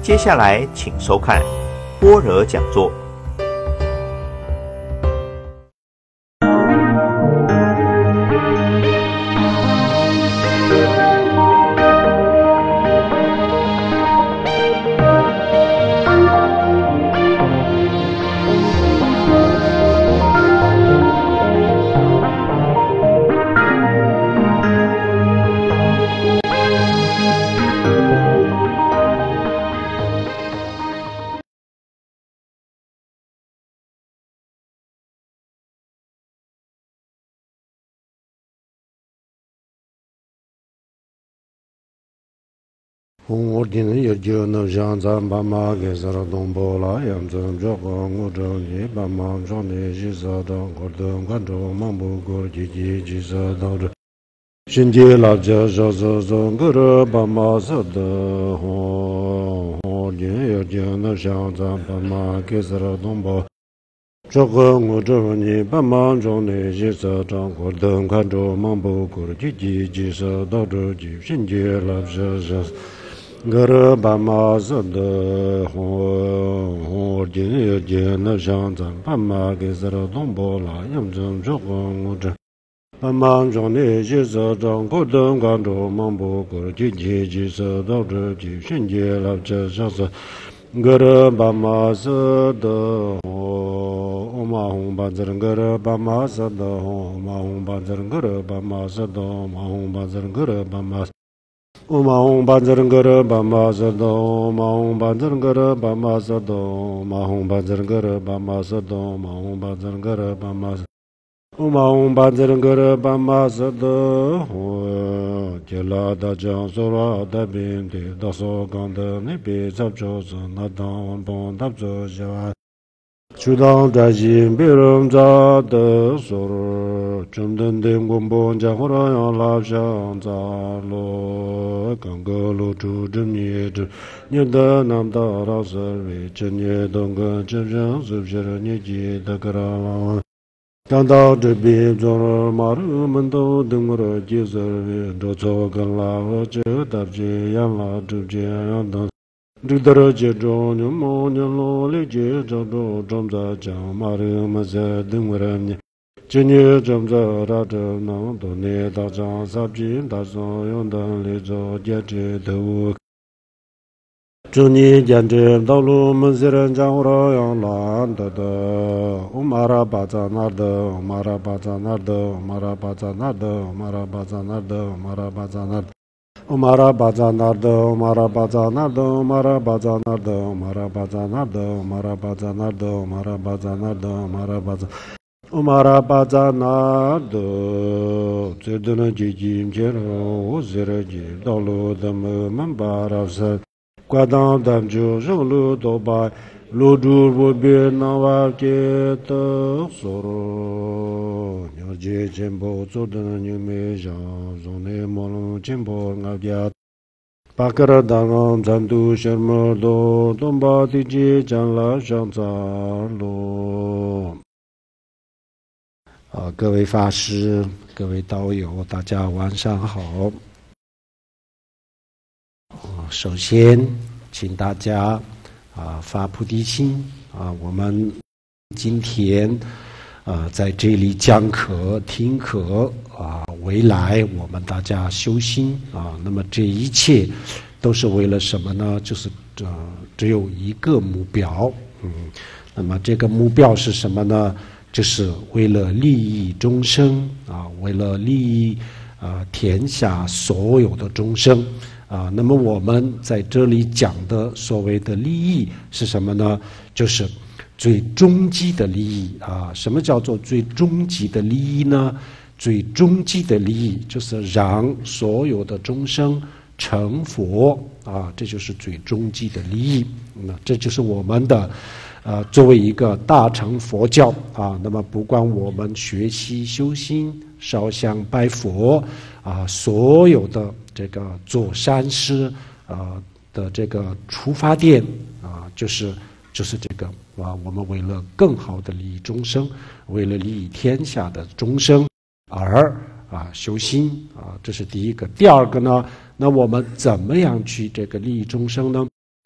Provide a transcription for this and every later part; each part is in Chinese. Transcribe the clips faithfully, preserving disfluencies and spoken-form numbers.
接下来请收看般若讲座。 我今日就能想咱爸妈给啥东波啦，养成这个我这你爸妈上的是啥的，我等看着忙不过自己去啥到这，新结了这啥啥啥个这爸妈啥的，我我今日就能想咱爸妈给啥东波。这个我这你爸妈上的是啥的，我等看着忙不过自己去啥到这去，新结了这啥。格尔巴马斯的火火今日见了上咱爸妈给啥了东波啦，养成这个我这爸妈上的些啥张可等看着忙不过去去去啥到这去新结了这啥子格尔巴马斯的火我马红巴子格尔巴马斯的火马红巴子格尔巴马斯的马红巴子格尔巴马Om Mahom Banzar Gara Bama Sado Mahom Banzar Gara Bama Sado Mahom Banzar Gara Bama Sado Mahom Banzar Gara Bama Om Mahom Banzar Gara Bama Sado Jela Da Jang Sora Da Bin De Da So Gang Da Ne Be Zap Jo Zo Na Dang Bon Dap Zo Java Chudang Da Jin Be Ram Za Da Sor Chum Den Den Gom Bon Ja Ho Ra Yang La Shang Za Lo Gang Ge Lo Chu Zhen Ye Zhi Nye Da Nam Da Ra Ser Wei Chen Ye Dong Ge Chen Shang Su Shi Re Nye Ji Da Ge Ra La Gang Da Zhi Bi Zong Re Ma Ru Men Do Deng Re Ji Ser Wei Do Cho Gen La Ho Che Dap Ji Yang La Zhi Ji Yang Dong Zhi Da Re Ji Zhong Nye Mo Nye Lo Li Ji Zhang Zhong Zhong Za Jiang Ma Ru Ma Se Deng Re Nye今日正在大着能多年大张三品大上用等立着坚持头，祝你坚持道路门西人将我让养懒得的，我马拉巴扎那的，我马拉巴扎那的，我马拉巴扎那的，我马拉巴扎那的，我马拉巴扎那的。我马拉巴扎那的，我马拉巴扎那的，我马拉巴扎那的，我马拉巴扎那的，我马拉巴扎那的，我马拉巴扎那的，我马拉巴扎。我马拉巴扎那的，这都能接近接了，我是来接道路的门门巴拉山，挂当当就上路到白，路途不便那瓦给的索罗，要接前步走的你没上，从那马路前步我家。巴格拉当昂zan都什么都东巴地接将来上扎路。啊，各位法师、各位道友，大家晚上好。啊，首先请大家啊发菩提心啊，我们今天啊在这里讲课、听课啊，未来我们大家修心啊，那么这一切都是为了什么呢？就是呃，只有一个目标，嗯，那么这个目标是什么呢？就是为了利益众生啊，为了利益啊天下所有的众生啊。那么我们在这里讲的所谓的利益是什么呢？就是最终极的利益啊。什么叫做最终极的利益呢？最终极的利益就是让所有的众生成佛啊，这就是最终极的利益。那这就是我们的。呃，作为一个大乘佛教啊，那么不管我们学习修心、烧香拜佛啊，所有的这个做善事啊的这个出发点啊，就是就是这个啊，我们为了更好的利益众生，为了利益天下的众生而啊修心啊，这是第一个。第二个呢，那我们怎么样去这个利益众生呢？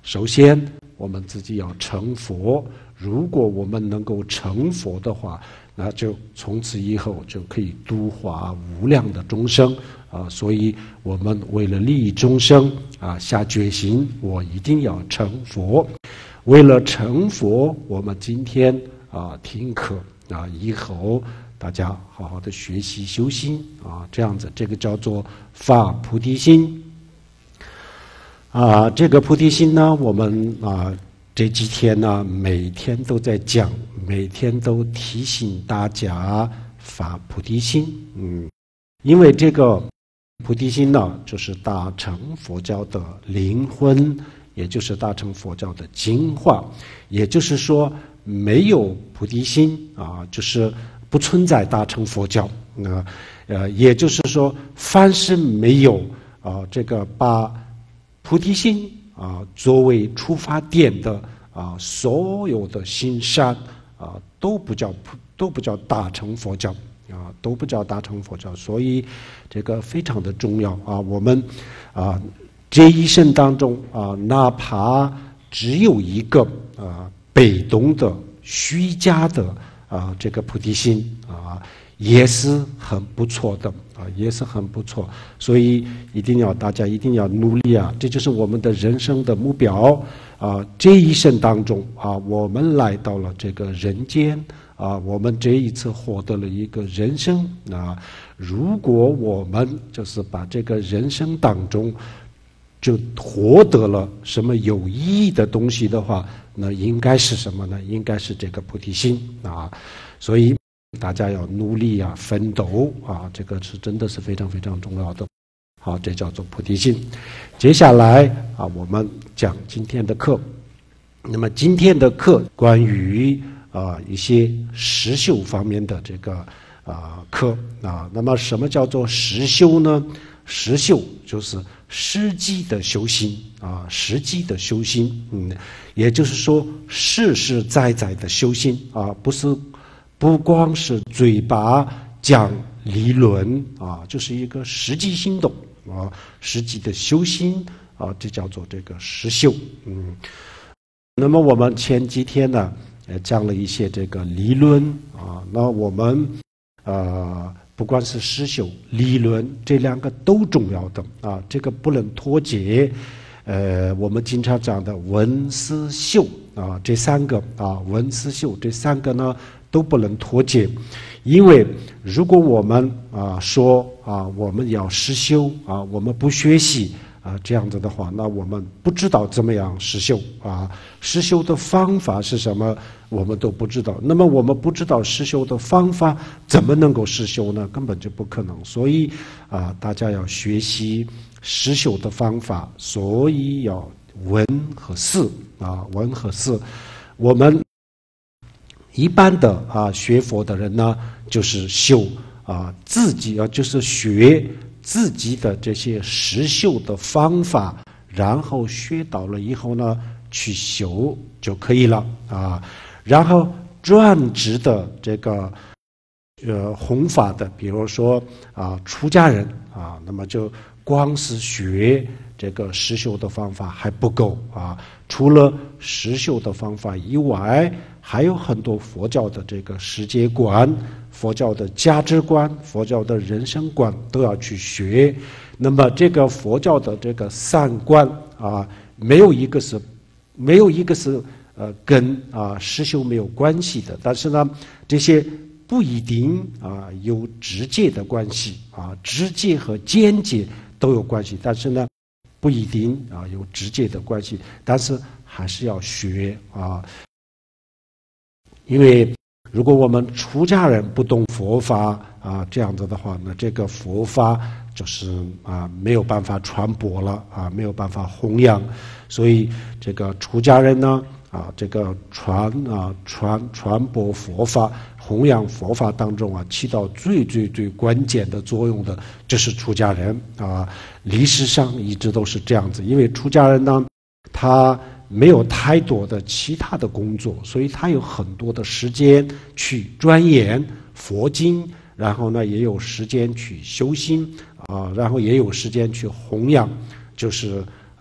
首先我们自己要成佛，如果我们能够成佛的话，那就从此以后就可以度化无量的众生啊！所以我们为了利益众生啊，下决心，我一定要成佛。为了成佛，我们今天啊听课啊，以后大家好好的学习修心啊，这样子，这个叫做发菩提心啊。这个菩提心呢，我们啊这几天呢，每天都在讲，每天都提醒大家发菩提心。嗯，因为这个菩提心呢，就是大乘佛教的灵魂，也就是大乘佛教的精华。也就是说，没有菩提心啊，就是不存在大乘佛教。那呃，也就是说，凡是没有啊这个把菩提心啊作为出发点的啊，所有的行善啊都不叫都不叫大乘佛教啊，都不叫大乘佛教。所以这个非常的重要啊。我们啊这一生当中啊，哪怕只有一个啊被动的虚假的啊这个菩提心啊，也是很不错的啊，也是很不错。所以一定要大家一定要努力啊，这就是我们的人生的目标啊。这一生当中啊，我们来到了这个人间啊，我们这一次获得了一个人生啊。如果我们就是把这个人生当中就获得了什么有意义的东西的话，那应该是什么呢？应该是这个菩提心啊。所以大家要努力啊，奋斗啊，这个是真的是非常非常重要的。好，这叫做菩提心。接下来啊，我们讲今天的课。那么今天的课关于啊一些实修方面的这个啊课啊。那么什么叫做实修呢？实修就是实际的修行啊，实际的修行。嗯，也就是说实实在在的修行啊，不是不光是嘴巴讲理论啊，就是一个实际行动啊，实际的修行啊，这叫做这个实修。嗯，那么我们前几天呢，呃，讲了一些这个理论啊，那我们呃。不管是实修、理论，这两个都重要的啊，这个不能脱节。呃，我们经常讲的闻思修啊，这三个啊，闻思修这三个呢都不能脱节，因为如果我们啊说啊我们要实修啊，我们不学习啊这样子的话，那我们不知道怎么样实修啊，实修的方法是什么？我们都不知道，那么我们不知道实修的方法，怎么能够实修呢？根本就不可能。所以啊，大家要学习实修的方法，所以要闻和思啊，闻和思。我们一般的啊学佛的人呢，就是修啊自己啊，就是学自己的这些实修的方法，然后学到了以后呢，去修就可以了啊。然后专职的这个呃弘法的，比如说啊出家人啊，那么就光是学这个实修的方法还不够啊。除了实修的方法以外，还有很多佛教的这个世界观、佛教的价值观、佛教的人生观都要去学。那么这个佛教的这个三观啊，没有一个是没有一个是。呃，跟啊实修没有关系的，但是呢，这些不一定啊有直接的关系啊，直接和间接都有关系，但是呢，不一定啊有直接的关系，但是还是要学啊，因为如果我们出家人不懂佛法啊，这样子的话呢，这个佛法就是啊没有办法传播了啊，没有办法弘扬，所以这个出家人呢。啊，这个传啊传传播佛法、弘扬佛法当中啊，起到最最最关键的作用的，就是出家人啊。历史上一直都是这样子，因为出家人呢，他没有太多的其他的工作，所以他有很多的时间去钻研佛经，然后呢，也有时间去修心啊，然后也有时间去弘扬，就是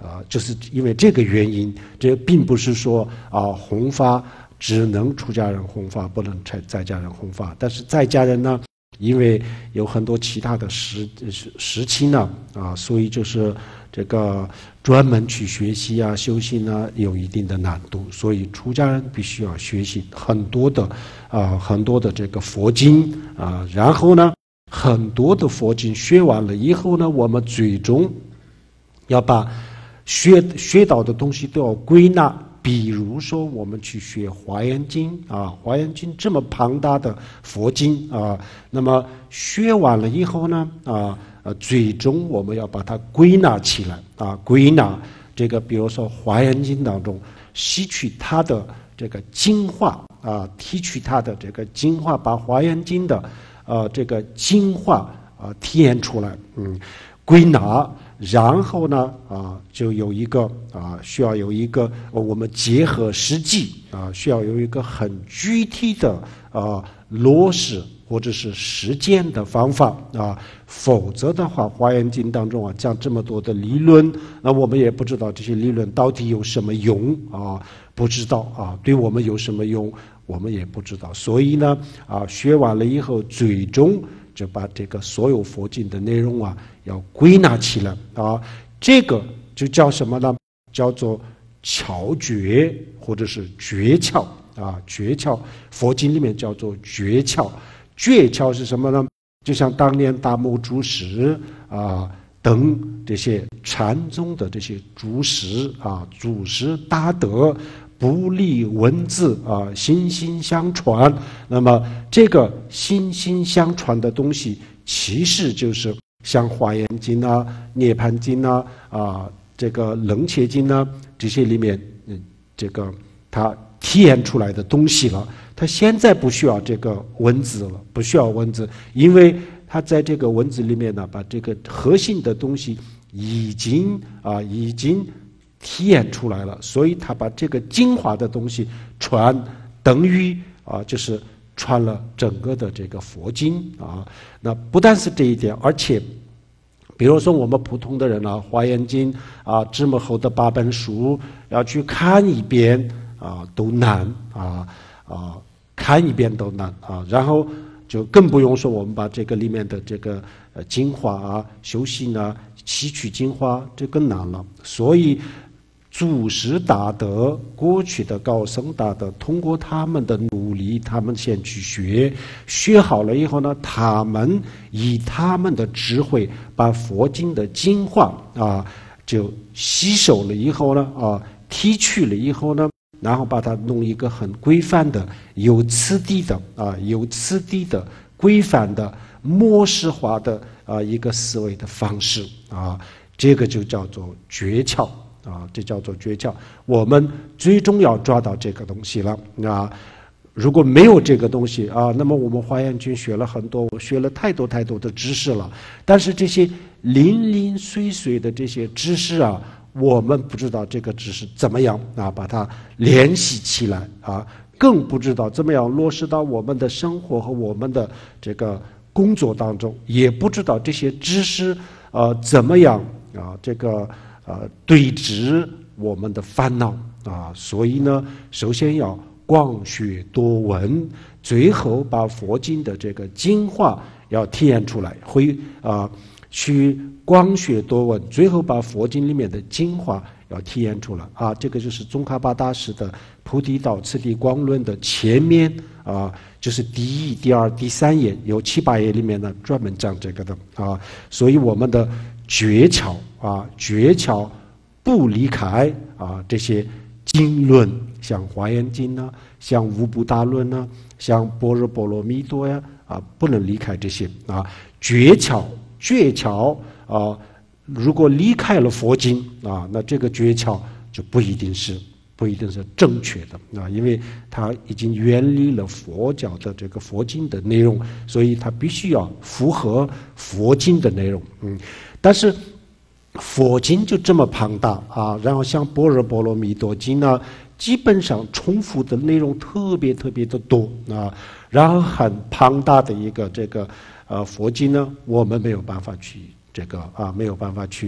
啊，就是因为这个原因，这并不是说啊弘法只能出家人弘法，不能在在家人弘法。但是在家人呢，因为有很多其他的时时期呢，啊，所以就是这个专门去学习啊、修行呢，有一定的难度。所以出家人必须要学习很多的啊，很多的这个佛经啊，然后呢，很多的佛经学完了以后呢，我们最终要把学学到的东西都要归纳。比如说，我们去学《华严经》啊，《华严经》这么庞大的佛经啊，那么学完了以后呢，啊呃，最终我们要把它归纳起来啊，归纳这个，比如说《华严经》当中，吸取它的这个精华啊，提取它的这个精华，把《华严经》的呃这个精华啊体验出来，嗯，归纳。然后呢，啊，就有一个啊，需要有一个我们结合实际啊，需要有一个很具体的啊落实或者是实践的方法啊，否则的话，《华严经》当中啊讲这么多的理论，那我们也不知道这些理论到底有什么用啊，不知道啊，对我们有什么用，我们也不知道。所以呢，啊，学完了以后，最终就把这个所有佛经的内容啊，要归纳起来啊，这个就叫什么呢？叫做窍诀，或者是诀窍啊，诀窍。佛经里面叫做诀窍。诀窍是什么呢？就像当年大木祖师啊等这些禅宗的这些祖师啊，祖师大德。不立文字啊，心心相传。那么这个心心相传的东西，其实就是像《华严经》啊、《涅槃经》啊、啊这个《楞伽经》啊这些里面，嗯，这个它体验出来的东西了。它现在不需要这个文字了，不需要文字，因为它在这个文字里面呢，把这个核心的东西已经啊已经。体验出来了，所以他把这个精华的东西传，等于啊，就是传了整个的这个佛经啊。那不但是这一点，而且，比如说我们普通的人啊，《华严经》啊，这么厚的八本书，要去看一遍啊，都难啊啊，看一遍都难啊。然后就更不用说我们把这个里面的这个呃精华啊、修行啊、吸取精华，这更难了。所以。祖师大德，过去的高僧大德，通过他们的努力，他们先去学，学好了以后呢，他们以他们的智慧，把佛经的精华啊，就吸收了以后呢，啊，提取了以后呢，然后把它弄一个很规范的、有次第的啊，有次第的、规范的、模式化的啊一个思维的方式啊，这个就叫做诀窍。啊，这叫做诀窍。我们最终要抓到这个东西了啊！如果没有这个东西啊，那么我们华严经学了很多，学了太多太多的知识了。但是这些零零碎碎的这些知识啊，我们不知道这个知识怎么样啊，把它联系起来啊，更不知道怎么样落实到我们的生活和我们的这个工作当中，也不知道这些知识呃怎么样啊，这个。呃，对治我们的烦恼啊，所以呢，首先要广学多闻，最后把佛经的这个精华要体验出来，会啊、呃、去广学多闻，最后把佛经里面的精华要体验出来啊。这个就是宗喀巴大师的《菩提道次第光论》的前面啊，就是第一、第二、第三页，有七八页里面呢专门讲这个的啊。所以我们的诀窍啊，诀窍不离开啊这些经论，像《华严经》呢，像《无部大论》呢，像《般若波罗蜜多》呀啊，不能离开这些啊。诀窍，诀窍啊，如果离开了佛经啊，那这个诀窍就不一定是不一定是正确的啊，因为它已经远离了佛教的这个佛经的内容，所以它必须要符合佛经的内容。嗯，但是佛经就这么庞大啊，然后像《般若波罗蜜多经》呢，基本上重复的内容特别特别的多啊，然后很庞大的一个这个呃佛经呢，我们没有办法去这个啊没有办法去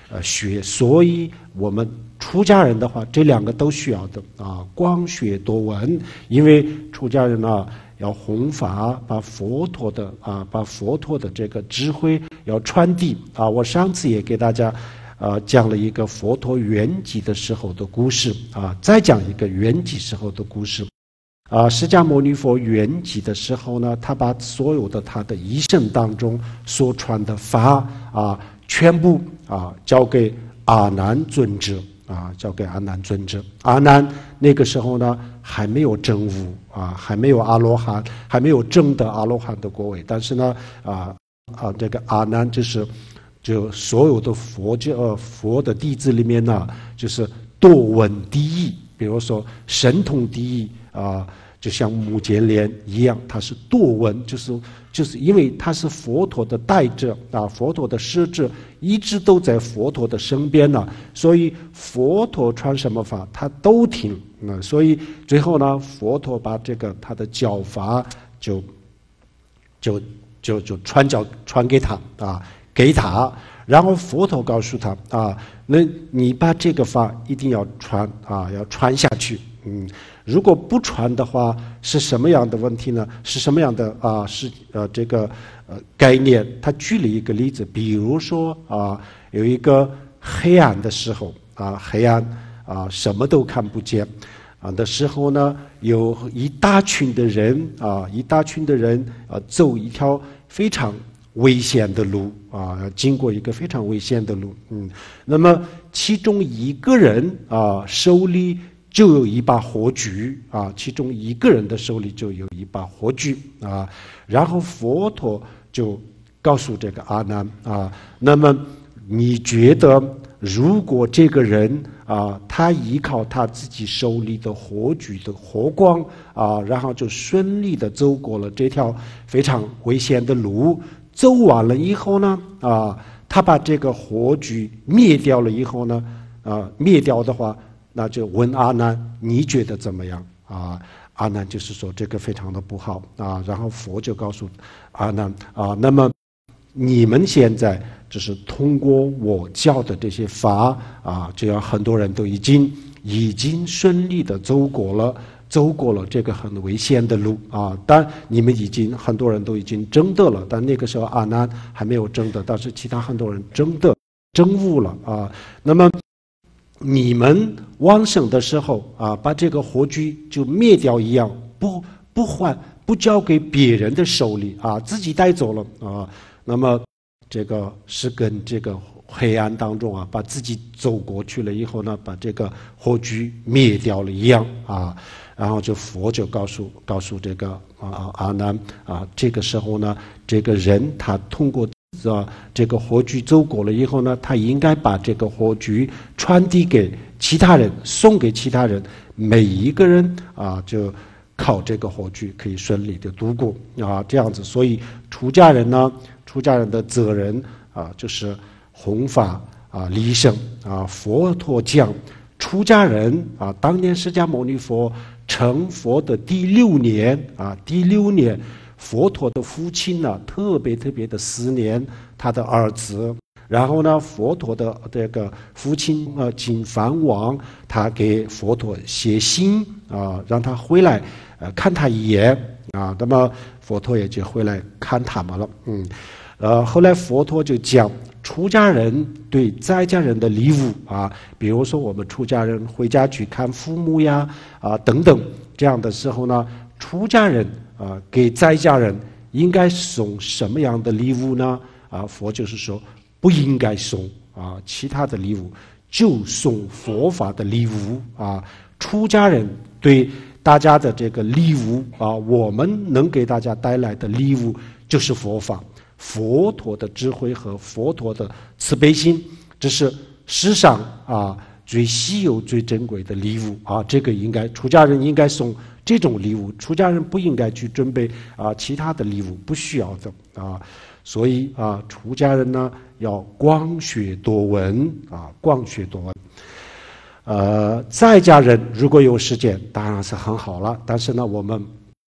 呃学，所以我们出家人的话，这两个都需要的啊，光学多闻，因为出家人呢要弘法，把佛陀的啊，把佛陀的这个智慧要传递啊。我上次也给大家啊讲了一个佛陀圆寂的时候的故事啊，再讲一个圆寂时候的故事。啊，释迦牟尼佛圆寂的时候呢，他把所有的他的一生当中所传的法啊，全部啊交给阿难尊者啊，交给阿难尊者。阿难那个时候呢还没有证悟啊，还没有阿罗汉，还没有证得阿罗汉的果位。但是呢，啊啊，这个阿难就是就所有的佛教、呃、佛的弟子里面呢，就是多闻第一，比如说神通第一。啊，就像目犍连一样，他是多闻，就是就是因为他是佛陀的代者啊，佛陀的师者，一直都在佛陀的身边呢、啊，所以佛陀传什么法，他都听。那所以最后呢，佛陀把这个他的教法就就就就传教传给他啊，给他。然后佛陀告诉他啊，那你把这个法一定要传啊，要传下去。嗯，如果不传的话，是什么样的问题呢？是什么样的啊？是呃这个呃概念？他举了一个例子，比如说啊，有一个黑暗的时候啊，黑暗啊，什么都看不见啊的时候呢，有一大群的人啊，一大群的人啊，走一条非常危险的路啊，经过一个非常危险的路。嗯，那么其中一个人啊，手里就有一把火炬啊，其中一个人的手里就有一把火炬啊，然后佛陀就告诉这个阿难啊，那么你觉得如果这个人啊，他依靠他自己手里的火炬的火光啊，然后就顺利的走过了这条非常危险的路，走完了以后呢啊，他把这个火炬灭掉了以后呢啊，灭掉的话。那就问阿难，你觉得怎么样啊？阿难就是说这个非常的不好啊。然后佛就告诉阿难啊，那么你们现在就是通过我教的这些法啊，这样很多人都已经已经顺利的走过了，走过了这个很危险的路啊。但你们已经很多人都已经证得了，但那个时候阿难还没有证得，但是其他很多人证得证悟了啊。那么你们往生的时候啊，把这个火炬就灭掉一样，不不还不交给别人的手里啊，自己带走了啊。那么这个是跟这个黑暗当中啊，把自己走过去了以后呢，把这个火炬灭掉了一样啊。然后就佛就告诉告诉这个啊阿难啊，这个时候呢，这个人他通过。啊，这个火炬走过了以后呢，他应该把这个火炬传递给其他人，送给其他人，每一个人啊，就靠这个火炬可以顺利的度过啊，这样子。所以出家人呢，出家人的责任啊，就是弘法啊，利生啊。佛陀讲，出家人啊，当年释迦牟尼佛成佛的第六年啊，第六年。佛陀的父亲呢，特别特别的思念他的儿子。然后呢，佛陀的这个父亲呃金梵王，他给佛陀写信啊，让他回来呃看他一眼啊。那么佛陀也就回来看他们了。嗯，呃，后来佛陀就讲，出家人对在家人的礼物啊，比如说我们出家人回家去看父母呀啊等等这样的时候呢，出家人。啊，给在家人应该送什么样的礼物呢？啊，佛就是说不应该送啊其他的礼物，就送佛法的礼物啊。出家人对大家的这个礼物啊，我们能给大家带来的礼物就是佛法、佛陀的智慧和佛陀的慈悲心，这是世上啊最稀有、最珍贵的礼物啊。这个应该出家人应该送。这种礼物，出家人不应该去准备啊，其他的礼物不需要的啊，所以啊，出家人呢要广学多闻啊，广学多闻。呃，在家人如果有时间，当然是很好了。但是呢，我们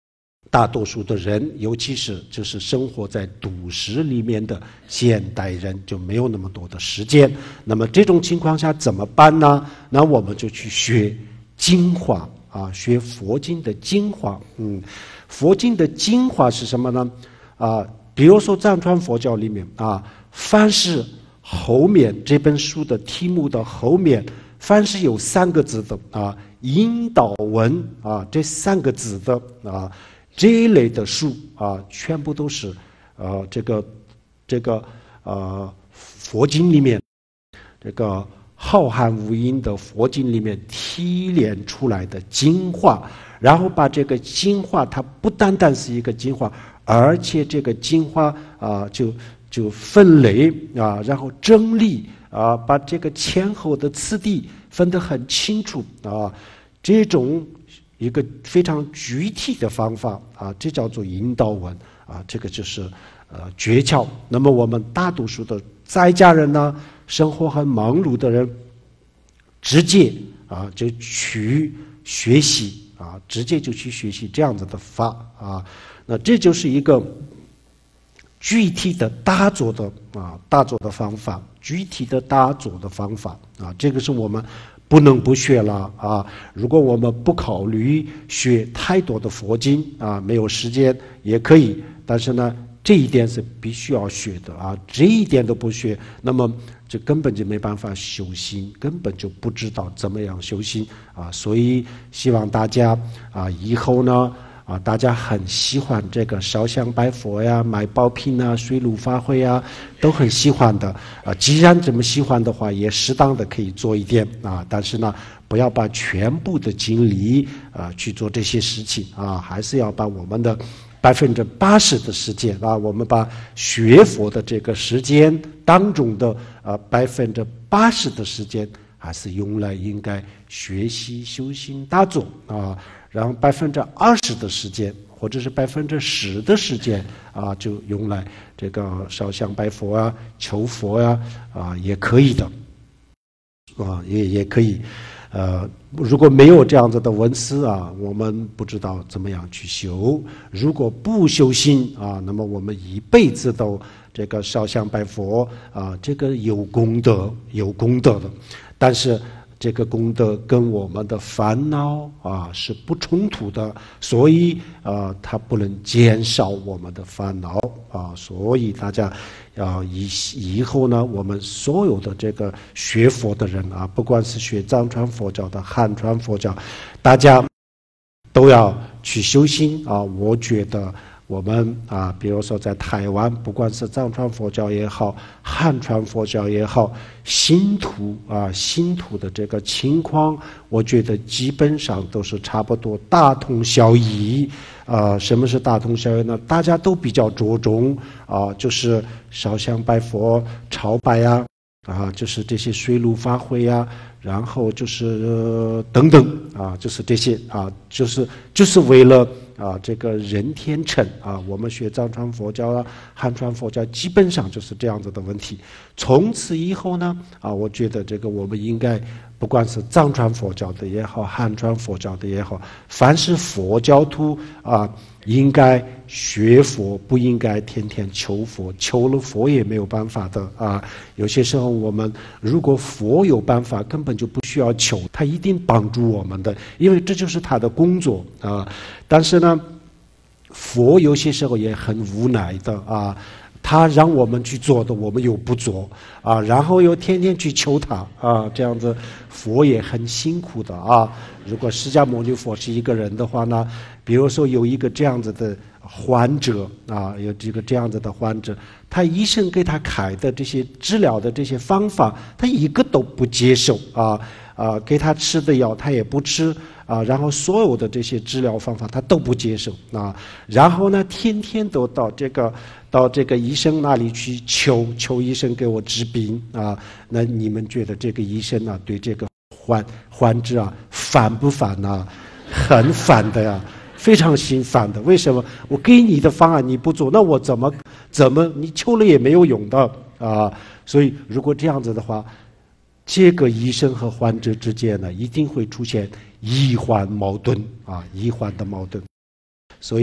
大多数的人，尤其是就是生活在都市里面的现代人，就没有那么多的时间。那么这种情况下怎么办呢？那我们就去学精华啊，学佛经的精华。嗯，佛经的精华是什么呢？啊，比如说藏传佛教里面啊，凡是后面这本书的题目的后面，凡是有三个字的啊，引导文啊，这三个字的啊。这一类的书啊，全部都是呃这个这个呃佛经里面这个浩瀚无垠的佛经里面提炼出来的精华，然后把这个精华，它不单单是一个精华，而且这个精华啊就就分类啊，然后整理啊，把这个前后的次第分得很清楚啊，这种。一个非常具体的方法啊，这叫做引导文啊，这个就是呃诀窍。那么我们大多数的在家人呢，生活很忙碌的人，直接啊就去学习啊，直接就去学习这样子的法啊，那这就是一个具体的打坐的啊打坐的方法，具体的打坐的方法啊，这个是我们。不能不学了啊！如果我们不考虑学太多的佛经啊，没有时间也可以，但是呢，这一点是必须要学的啊！这一点都不学，那么就根本就没办法修心，根本就不知道怎么样修心啊！所以希望大家啊，以后呢。啊，大家很喜欢这个烧香拜佛呀、买宝品啊、水陆法会啊，都很喜欢的。啊，既然这么喜欢的话，也适当的可以做一点啊。但是呢，不要把全部的精力啊去做这些事情啊，还是要把我们的百分之八十的时间啊，我们把学佛的这个时间当中的啊百分之八十的时间，还是用来应该学习、修行、打坐啊。然后百分之二十的时间，或者是百分之十的时间啊，就用来这个烧香拜佛啊、求佛呀 啊, 啊，也可以的，啊，也也可以。呃，如果没有这样子的文思啊，我们不知道怎么样去修。如果不修心啊，那么我们一辈子都这个烧香拜佛啊，这个有功德，有功德的，但是。这个功德跟我们的烦恼啊是不冲突的，所以啊，它不能减少我们的烦恼啊。所以大家要以以后呢，我们所有的这个学佛的人啊，不管是学藏传佛教的、汉传佛教，大家都要去修心啊。我觉得。我们啊，比如说在台湾，不管是藏传佛教也好，汉传佛教也好，信徒啊，信徒的这个情况，我觉得基本上都是差不多大同小异。啊，什么是大同小异呢？大家都比较着重啊，就是烧香拜佛、朝拜呀，啊，就是这些水陆法会呀，然后就是、呃、等等啊，就是这些啊，就是就是为了。啊，这个人天成啊，我们学藏传佛教啊、汉传佛教，基本上就是这样子的问题。从此以后呢，啊，我觉得这个我们应该，不管是藏传佛教的也好，汉传佛教的也好，凡是佛教徒啊，应该学佛，不应该天天求佛，求了佛也没有办法的啊。有些时候我们如果佛有办法，根本就不需要求，他一定帮助我们的，因为这就是他的工作啊。但是呢，佛有些时候也很无奈的啊，他让我们去做的，我们又不做啊，然后又天天去求他啊，这样子佛也很辛苦的啊。如果释迦牟尼佛是一个人的话呢，比如说有一个这样子的患者啊，有这个这样子的患者，他医生给他开的这些治疗的这些方法，他一个都不接受啊啊，给他吃的药他也不吃。啊，然后所有的这些治疗方法他都不接受啊，然后呢，天天都到这个到这个医生那里去求求医生给我治病啊。那你们觉得这个医生啊，对这个患患者啊烦不烦啊？很烦的呀，非常心烦的。为什么？我给你的方案你不做，那我怎么怎么你求了也没有用的啊？所以如果这样子的话，这个医生和患者之间呢，一定会出现医患矛盾啊，医患的矛盾。所以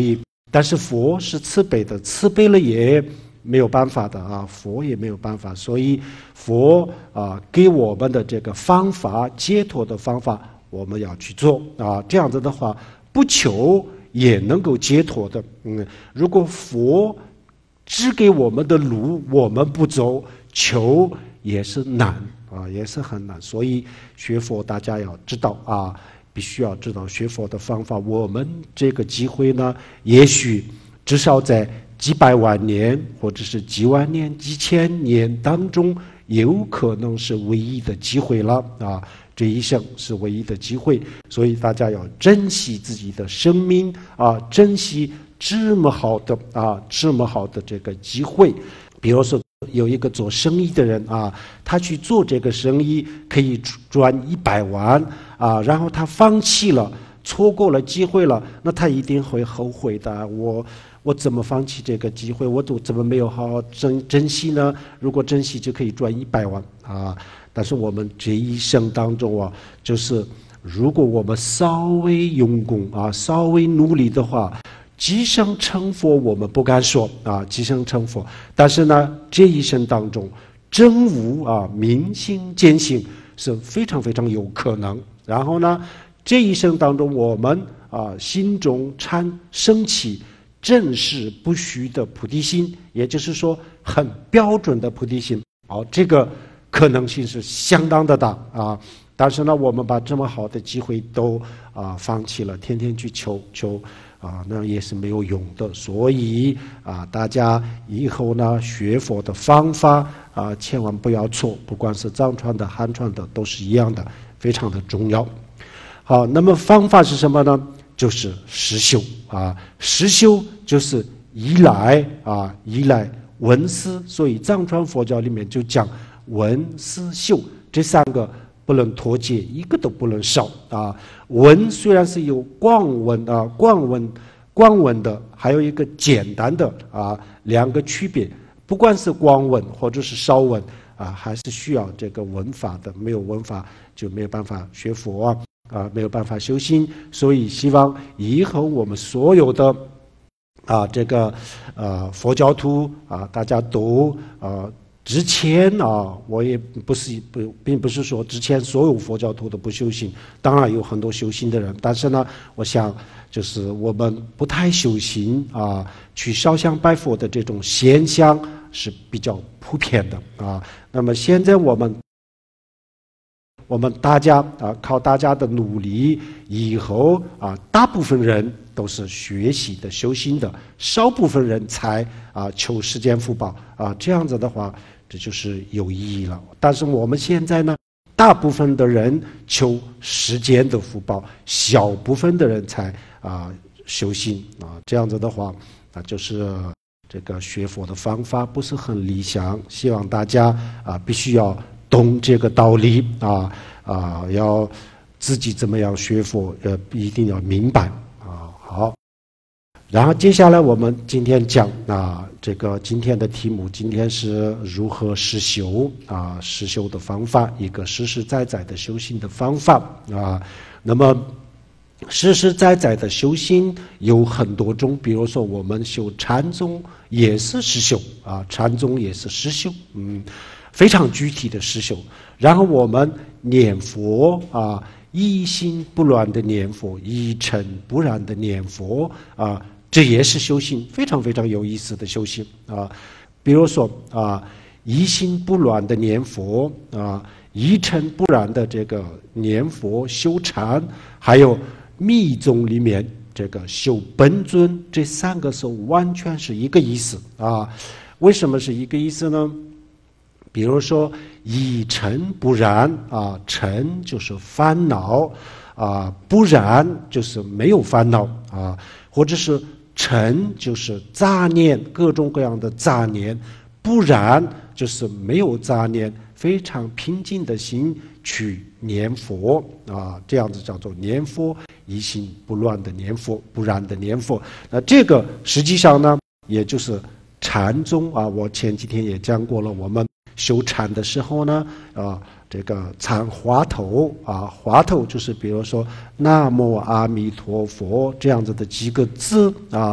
但是佛是慈悲的，慈悲了也没有办法的啊，佛也没有办法，所以佛啊给我们的这个方法，解脱的方法，我们要去做啊。这样子的话，不求也能够解脱的。嗯，如果佛指给我们的路，我们不走，求也是难啊，也是很难。所以学佛大家要知道啊，必须要知道学佛的方法。我们这个机会呢，也许至少在几百万年，或者是几万年、几千年当中，有可能是唯一的机会了啊！这一生是唯一的机会，所以大家要珍惜自己的生命啊，珍惜这么好的啊，这么好的这个机会。比如说，有一个做生意的人啊，他去做这个生意可以赚一百万啊，然后他放弃了，错过了机会了，那他一定会后悔的。我。我怎么放弃这个机会？我都怎么没有好好珍珍惜呢？如果珍惜，就可以赚一百万啊！但是我们这一生当中啊，就是如果我们稍微用功啊，稍微努力的话，即生成佛，我们不敢说啊，即生成佛。但是呢，这一生当中，真悟啊，明心见性是非常非常有可能。然后呢，这一生当中，我们啊，心中产生起正是不虚的菩提心，也就是说很标准的菩提心。好，这个可能性是相当的大啊。但是呢，我们把这么好的机会都啊放弃了，天天去求求啊，那也是没有用的。所以啊，大家以后呢学佛的方法啊，千万不要错，不管是藏传的、汉传的，都是一样的，非常的重要。好，那么方法是什么呢？就是实修啊，实修就是依赖啊，依赖闻思，所以藏传佛教里面就讲闻思修这三个不能脱节，一个都不能少啊。闻虽然是有广闻啊，广闻广闻的，还有一个简单的啊，两个区别。不管是广闻或者是少闻啊，还是需要这个闻法的，没有闻法就没有办法学佛啊。啊，没有办法修心，所以希望以后我们所有的啊这个呃佛教徒啊，大家都啊之前啊，我也不是不并不是说之前所有佛教徒都不修行，当然有很多修行的人，但是呢，我想就是我们不太修行啊，去烧香拜佛的这种现象是比较普遍的啊。那么现在我们。我们大家啊，靠大家的努力，以后啊，大部分人都是学习的、修心的，少部分人才啊求世间福报啊。这样子的话，这就是有意义了。但是我们现在呢，大部分的人求世间的福报，小部分的人才啊修心啊。这样子的话，啊，就是这个学佛的方法不是很理想。希望大家啊，必须要。懂这个道理啊啊，要自己怎么样学佛，呃，一定要明白啊。好，然后接下来我们今天讲啊，这个今天的题目，今天是如何实修啊，实修的方法，一个实实在在的修行的方法啊。那么实实在在的修行有很多种，比如说我们修禅宗也是实修啊，禅宗也是实修，嗯。非常具体的实修，然后我们念佛啊，一心不乱的念佛，一尘不染的念佛啊，这也是修行，非常非常有意思的修行啊。比如说啊，一心不乱的念佛啊，一尘不染的这个念佛修禅，还有密宗里面这个修本尊，这三个是完全是一个意思啊。为什么是一个意思呢？比如说一尘不染啊，尘就是烦恼啊，不染就是没有烦恼啊，或者是尘就是杂念，各种各样的杂念，不染就是没有杂念，非常平静的心去念佛啊，这样子叫做念佛，一心不乱的念佛，不染的念佛。那这个实际上呢，也就是禅宗啊，我前几天也讲过了，我们修禅的时候呢，啊，这个参话头啊，话头就是比如说南无阿弥陀佛这样子的几个字啊，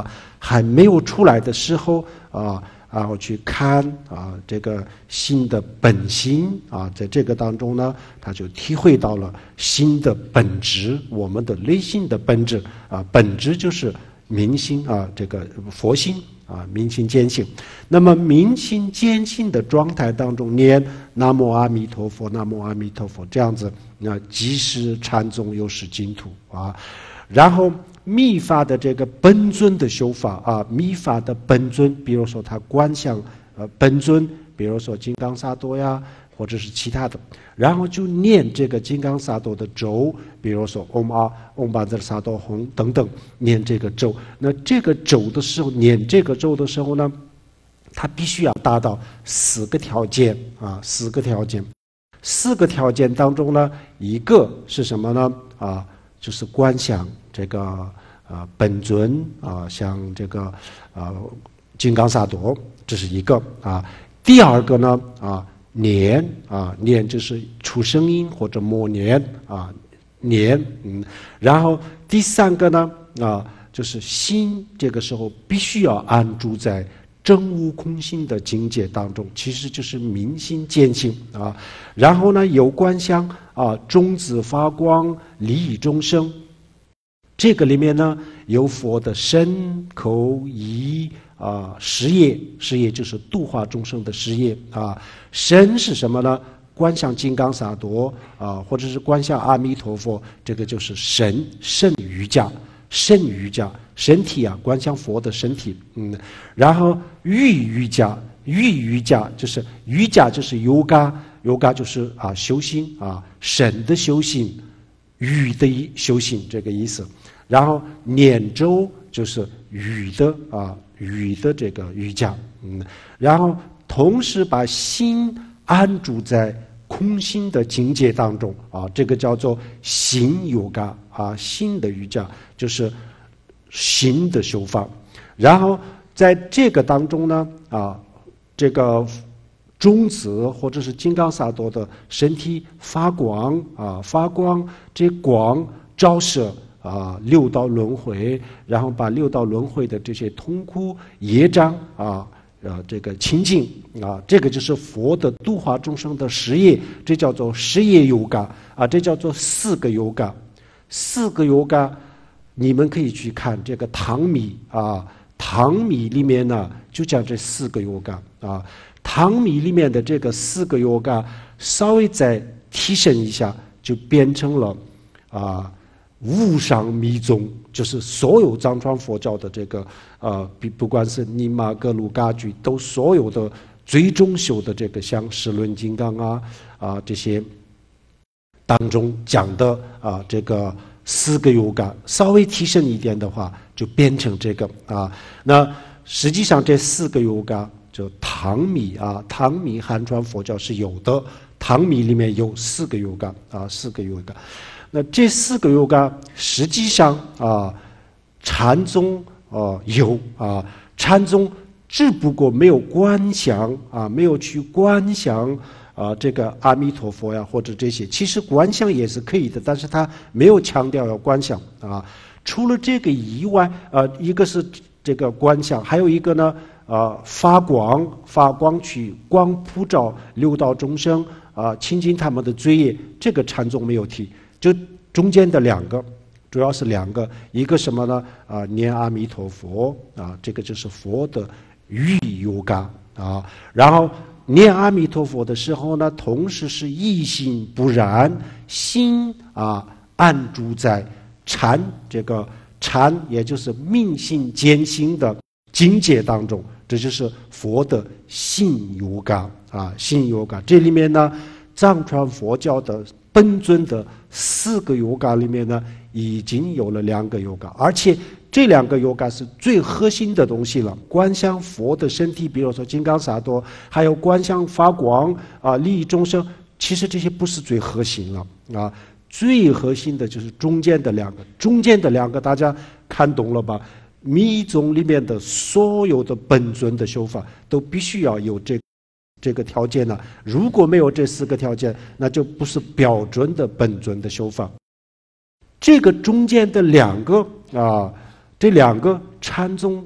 还没有出来的时候啊，然后去看啊这个心的本心啊，在这个当中呢，他就体会到了心的本质，我们的内心的本质啊，本质就是明心啊，这个佛心啊，明心见性。那么明心见性的状态当中，念南无阿弥陀佛，南无阿弥陀佛，这样子，那既是禅宗又是净土啊。然后密法的这个本尊的修法啊，密法的本尊，比如说他观想呃本尊，比如说金刚萨埵呀，或者是其他的，然后就念这个金刚萨埵的咒，比如说 Om 啊 Om 巴扎萨埵吽等等，念这个咒。那这个咒的时候，念这个咒的时候呢，他必须要达到四个条件啊，四个条件。四个条件当中呢，一个是什么呢？啊，就是观想这个啊本尊啊，像这个啊金刚萨埵，这是一个啊。第二个呢啊念啊念就是出声音或者默念啊念嗯，然后第三个呢啊就是心，这个时候必须要安住在真无空性的境界当中，其实就是明心见性啊。然后呢，有观想啊，种子发光，利益众生。这个里面呢，有佛的身、口、意啊，事业，事业就是度化众生的事业啊。身是什么呢？观想金刚萨埵啊，或者是观想阿弥陀佛，这个就是神圣瑜伽。身瑜伽，身体啊，观想佛的身体，嗯，然后欲瑜伽，欲瑜伽就是瑜伽就是yoga，yoga就是啊修行啊，神的修行，语的修行这个意思。然后念咒就是语的啊语的这个瑜伽，嗯，然后同时把心安住在空心的境界当中啊，这个叫做心yoga啊，心的瑜伽就是心的修法。然后在这个当中呢啊，这个种子或者是金刚萨埵的身体发光啊，发光，这光照射啊六道轮回，然后把六道轮回的这些痛苦业障啊。呃，这个清净啊，这个就是佛的度化众生的事业，这叫做事业yoga啊，这叫做四个yoga，四个yoga，你们可以去看这个唐密啊，唐密里面呢就讲这四个yoga啊，唐密里面的这个四个yoga稍微再提升一下，就变成了啊。无上密宗，就是所有藏传佛教的这个呃，不不管是尼玛格鲁嘎举，都所有的最终修的这个像十轮金刚啊啊这些当中讲的啊这个四个yoga，稍微提升一点的话，就变成这个啊。那实际上这四个yoga就唐密啊，唐密汉传佛教是有的，唐密里面有四个yoga啊，四个yoga。那这四个yoga实际上啊，禅宗啊有啊，禅宗只不过没有观想啊，没有去观想啊这个阿弥陀佛呀或者这些，其实观想也是可以的，但是他没有强调要观想啊。除了这个以外，啊，一个是这个观想，还有一个呢啊发光，发光去光普照六道众生啊，清净他们的罪业，这个禅宗没有提。就中间的两个，主要是两个，一个什么呢？啊，念阿弥陀佛啊，这个就是佛的语yoga啊。然后念阿弥陀佛的时候呢，同时是一心不染，心啊安住在禅这个禅，也就是明心见性的境界当中，这就是佛的信yoga啊，信yoga。这里面呢，藏传佛教的本尊的四个yoga里面呢，已经有了两个yoga，而且这两个yoga是最核心的东西了。观想佛的身体，比如说金刚萨埵，还有观想发光啊，利益众生，其实这些不是最核心了啊。最核心的就是中间的两个，中间的两个大家看懂了吧？密宗里面的所有的本尊的修法，都必须要有这个。这个条件呢，如果没有这四个条件，那就不是标准的本尊的修法。这个中间的两个啊，这两个禅宗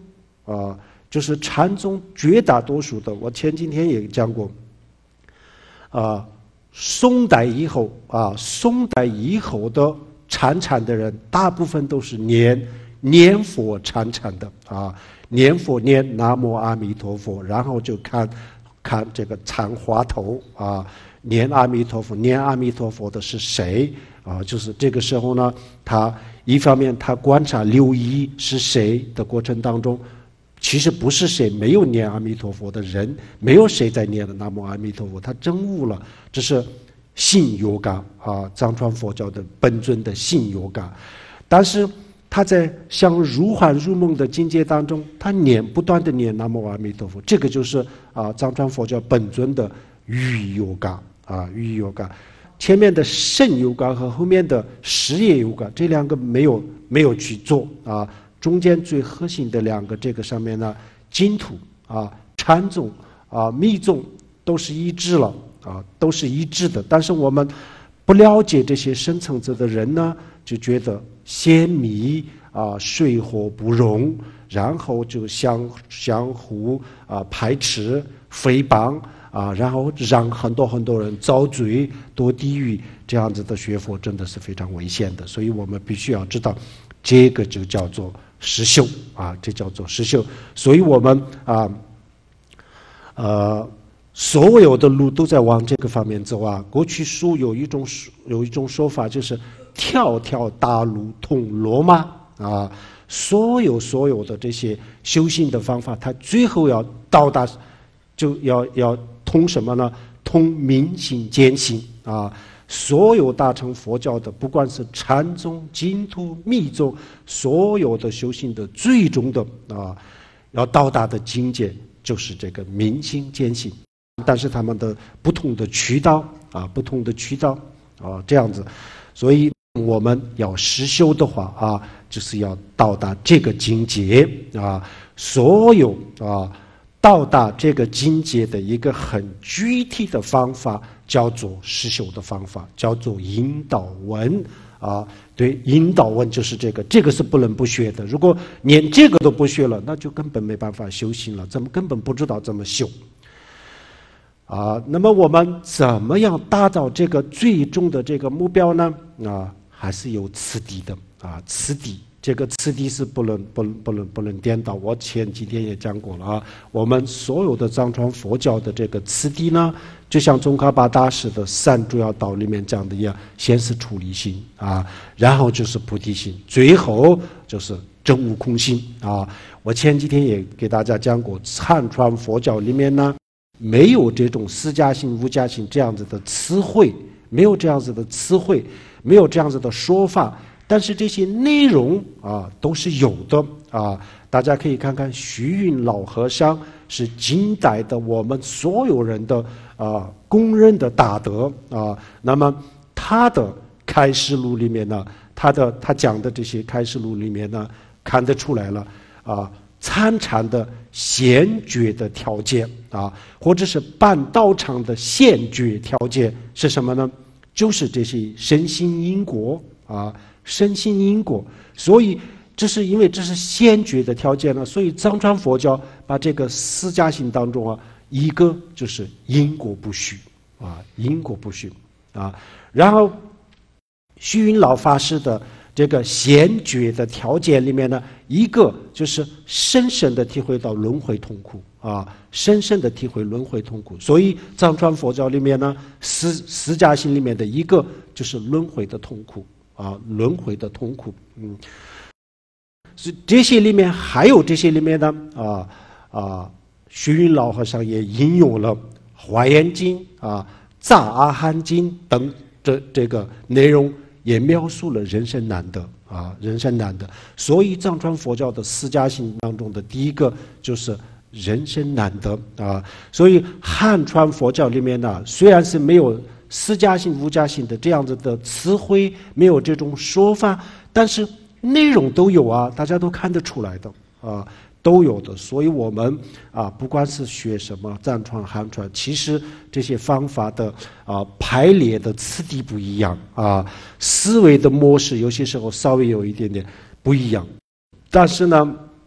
啊，就是禅宗绝大多数的，我前几天也讲过，啊，宋代以后啊，宋代以后的参禅的人，大部分都是念念佛参禅的啊，念佛念南无阿弥陀佛，然后就看看这个参话头啊，念阿弥陀佛，念阿弥陀佛的是谁啊？就是这个时候呢，他一方面他观察留意是谁的过程当中，其实不是谁没有念阿弥陀佛的人，没有谁在念的南无阿弥陀佛，他证悟了，这是信有感啊，藏传佛教的本尊的信有感，但是他在像入幻入梦的境界当中，他念不断的念南无阿弥陀佛，这个就是啊藏传佛教本尊的语有感啊，语有感。前面的圣有感和后面的实业有感，这两个没有没有去做啊，中间最核心的两个，这个上面呢，净土啊、禅宗啊、密宗都是一致了啊，都是一致的。但是我们不了解这些深层次的人呢，就觉得先迷啊，水火不容，然后就相相互啊排斥、诽谤。啊，然后让很多很多人遭罪堕地狱，这样子的学佛真的是非常危险的。所以我们必须要知道，这个就叫做实修啊，这叫做实修。所以我们啊，呃，所有的路都在往这个方面走啊。过去书有一种有一种说法，就是条条大路通罗马啊。所有所有的这些修行的方法，它最后要到达，就要要。通什么呢？通明心见性啊！所有大乘佛教的，不管是禅宗、净土、密宗，所有的修行的最终的啊，要到达的境界就是这个明心见性。但是他们的不同的渠道啊，不同的渠道啊，这样子，所以我们要实修的话啊，就是要到达这个境界啊，所有啊。到达这个境界的一个很具体的方法，叫做实修的方法，叫做引导文啊。对，引导文就是这个，这个是不能不学的。如果连这个都不学了，那就根本没办法修行了，怎么根本不知道怎么修啊？那么我们怎么样达到这个最终的这个目标呢？啊，还是有次第的啊，次第。这个次第是不能不能不能不能颠倒。我前几天也讲过了啊，我们所有的藏传佛教的这个次第呢，就像宗喀巴大师的三主要道里面讲的一样，先是出离心啊，然后就是菩提心，最后就是证悟空心啊。我前几天也给大家讲过，汉传佛教里面呢，没有这种四加性、五加性这样子的词汇，没有这样子的词汇，没有这样子的说法。但是这些内容啊都是有的啊，大家可以看看虚云老和尚是近代的我们所有人的啊公认的大德啊。那么他的开示录里面呢，他的他讲的这些开示录里面呢，看得出来了啊，参禅的先决的条件啊，或者是办道场的先决条件是什么呢？就是这些身心因果啊。身心因果，所以这是因为这是先决的条件呢，所以藏传佛教把这个四加行当中啊，一个就是因果不虚啊，因果不虚啊，然后虚云老法师的这个先决的条件里面呢，一个就是深深的体会到轮回痛苦啊，深深的体会轮回痛苦，所以藏传佛教里面呢，四四加行里面的一个就是轮回的痛苦。啊，轮回的痛苦，嗯，是这些里面还有这些里面呢，啊啊，虚云老和尚也引用了《华严经》啊、《杂阿含经》等这这个内容，也描述了人生难得啊，人生难得。所以藏传佛教的四加行当中的第一个就是人生难得啊。所以汉传佛教里面呢，虽然是没有四加行、五加行的这样子的词汇，没有这种说法，但是内容都有啊，大家都看得出来的啊，都有的。所以我们啊，不管是学什么藏传、汉传，其实这些方法的啊排列的次第不一样啊，思维的模式有些时候稍微有一点点不一样，但是呢，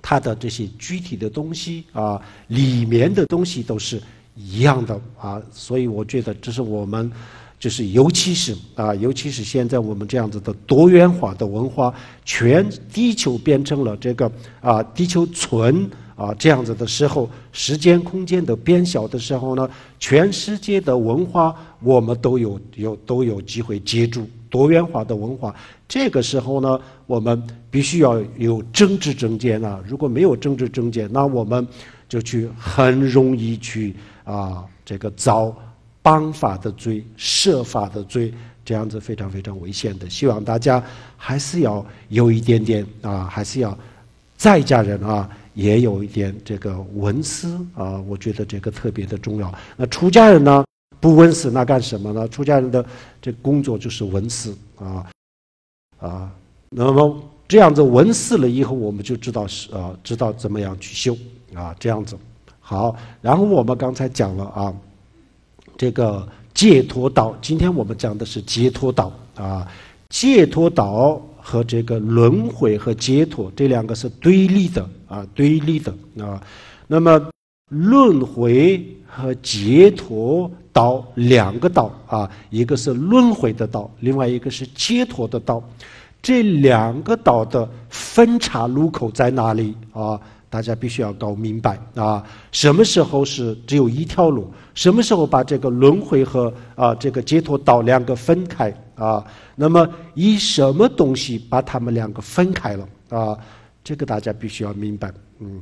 它的这些具体的东西啊，里面的东西都是一样的啊，所以我觉得这是我们，就是尤其是啊，尤其是现在我们这样子的多元化的文化，全地球变成了这个啊地球村啊这样子的时候，时间空间的变小的时候呢，全世界的文化我们都有有都有机会接触多元化的文化。这个时候呢，我们必须要有政治正见啊！如果没有政治正见，那我们就去很容易去啊，这个遭邦法的罪、设法的罪，这样子非常非常危险的。希望大家还是要有一点点啊，还是要在家人啊，也有一点这个文思啊，我觉得这个特别的重要。那出家人呢，不文思那干什么呢？出家人的这工作就是文思啊。啊，那么这样子文思了以后，我们就知道是啊，知道怎么样去修啊，这样子好。然后我们刚才讲了啊，这个解脱道，今天我们讲的是解脱道啊，解脱道和这个轮回和解脱这两个是对立的啊，对立的啊。那么轮回和解脱道两个道啊，一个是轮回的道，另外一个是解脱的道。这两个道的分岔路口在哪里啊？大家必须要搞明白啊！什么时候是只有一条路？什么时候把这个轮回和啊这个解脱道两个分开啊？那么以什么东西把它们两个分开了啊？这个大家必须要明白。嗯，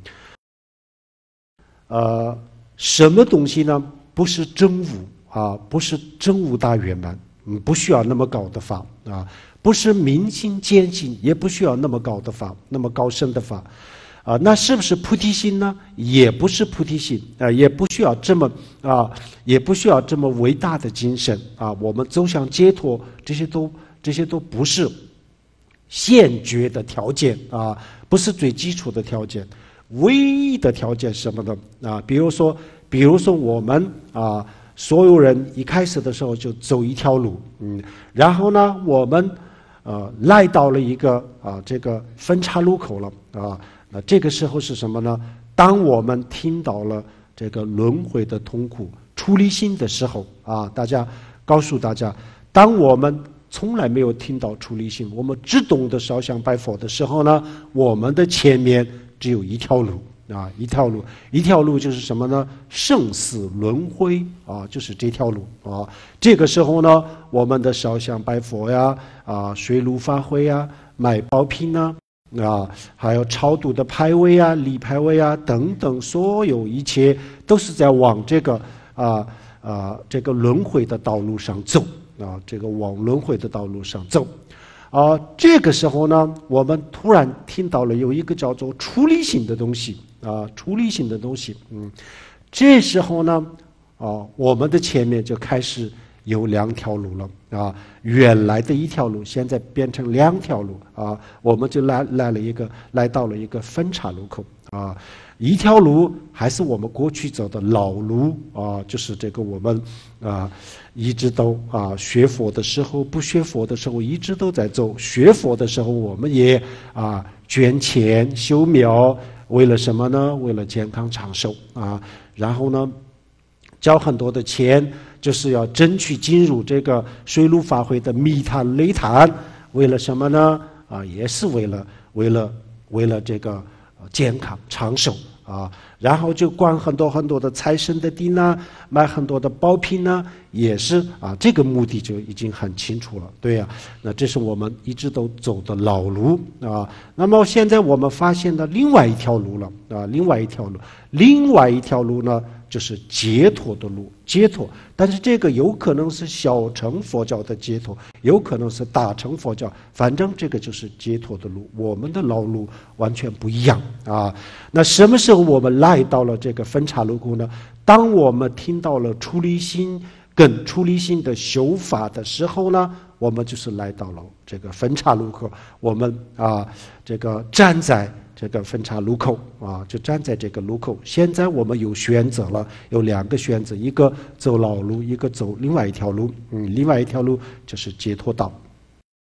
呃，什么东西呢？不是真悟啊，不是真悟大圆满，嗯，不需要那么高的法啊，不是明心见性，也不需要那么高的法，那么高深的法，啊，那是不是菩提心呢？也不是菩提心啊，也不需要这么啊，也不需要这么伟大的精神啊。我们走向解脱，这些都这些都不是先决的条件啊，不是最基础的条件。唯一的条件是什么呢？啊，比如说。比如说我们啊，所有人一开始的时候就走一条路，嗯，然后呢，我们呃来到了一个啊这个分岔路口了啊，那这个时候是什么呢？当我们听到了这个轮回的痛苦、出离心的时候啊，大家告诉大家，当我们从来没有听到出离心，我们只懂得烧香拜佛的时候呢，我们的前面只有一条路。啊，一条路，一条路就是什么呢？生死轮回啊，就是这条路啊。这个时候呢，我们的烧香拜佛呀，啊，水陆法会呀，买宝品呐，啊，还有超度的牌位啊、礼牌位啊等等，所有一切都是在往这个啊啊这个轮回的道路上走啊，这个往轮回的道路上走。啊，这个时候呢，我们突然听到了有一个叫做出离心的东西啊，出离心的东西，嗯，这时候呢，啊，我们的前面就开始有两条路了啊，原来的一条路现在变成两条路啊，我们就来来了一个，来到了一个分岔路口啊。一条路还是我们过去走的老路啊，就是这个我们啊一直都啊学佛的时候，不学佛的时候一直都在走。学佛的时候，我们也啊捐钱修庙，为了什么呢？为了健康长寿啊。然后呢，交很多的钱，就是要争取进入这个水陆法会的密坛擂坛，为了什么呢？啊，也是为了为了为了这个健康长寿。啊，然后就灌很多很多的财神的地呢，买很多的宝品呢，也是啊，这个目的就已经很清楚了，对呀、啊。那这是我们一直都走的老路啊。那么现在我们发现了另外一条路了啊，另外一条路，另外一条路呢，就是解脱的路，解脱。但是这个有可能是小乘佛教的解脱，有可能是大乘佛教，反正这个就是解脱的路。我们的老路完全不一样啊。那什么时候我们来到了这个分岔路口呢？当我们听到了出离心跟出离心的修法的时候呢，我们就是来到了这个分岔路口。我们啊，这个站在这个分岔路口啊，就站在这个路口。现在我们有选择了，有两个选择，一个走老路，一个走另外一条路。嗯，另外一条路就是解脱道。